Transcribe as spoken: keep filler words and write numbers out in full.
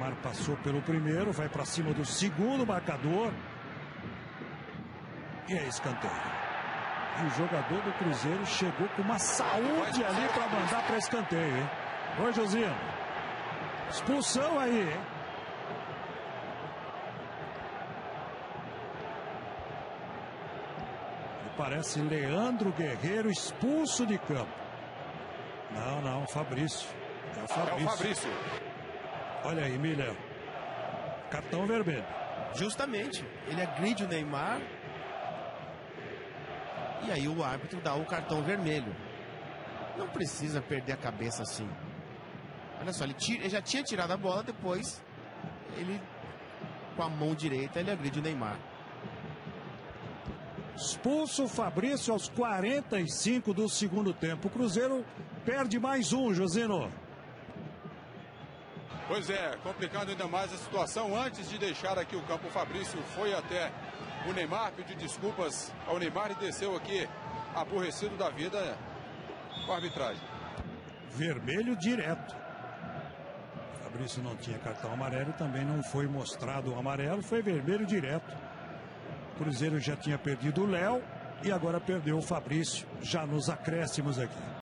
Neymar passou pelo primeiro, vai para cima do segundo marcador. E é escanteio. E o jogador do Cruzeiro chegou com uma saúde ali para mandar para escanteio, hein? Oi, Josino. Expulsão aí, hein? E parece Leandro Guerreiro expulso de campo. Não, não, Fabrício. É o Fabrício. É o Fabrício. Olha aí, Milha. Cartão vermelho. Justamente. Ele agride o Neymar. E aí o árbitro dá o cartão vermelho. Não precisa perder a cabeça assim. Olha só, ele, tira, ele já tinha tirado a bola, depois ele, com a mão direita, ele agride o Neymar. Expulso o Fabrício aos quarenta e cinco do segundo tempo. O Cruzeiro perde mais um, Josino. Pois é, complicando ainda mais a situação. Antes de deixar aqui o campo, o Fabrício foi até o Neymar, pediu desculpas ao Neymar e desceu aqui aborrecido da vida com a arbitragem. Vermelho direto. Fabrício não tinha cartão amarelo, também não foi mostrado o amarelo, foi vermelho direto. O Cruzeiro já tinha perdido o Léo e agora perdeu o Fabrício, já nos acréscimos aqui.